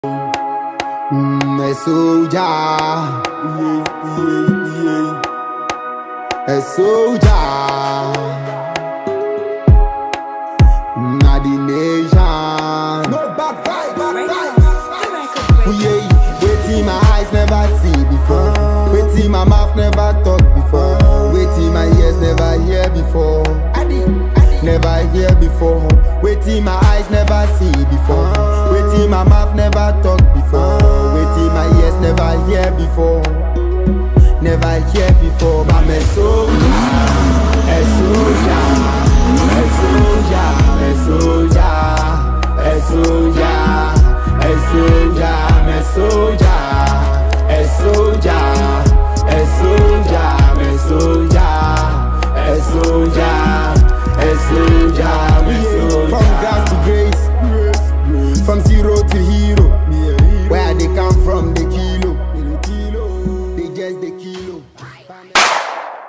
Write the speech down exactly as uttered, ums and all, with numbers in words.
Mm, a soldier, a soldier, not the nation. No bad vibe, bad vibe. Yeah, waiting my eyes never see before, waiting my mouth never talk before, waiting my ears never hear before, never hear before, waiting my eyes never see before, waiting my mouth never talk before, waiting my ears never hear before, never hear before. But I'm a soldier, a soldier, a soldier, a soldier, a soldier, a soldier, I'm a soldier, a soldier, a soldier, I'm a soldier, a soldier. A soldier, a soldier. From grass to grace, from zero to hero. Where they come from, the kilo, they just the kilo.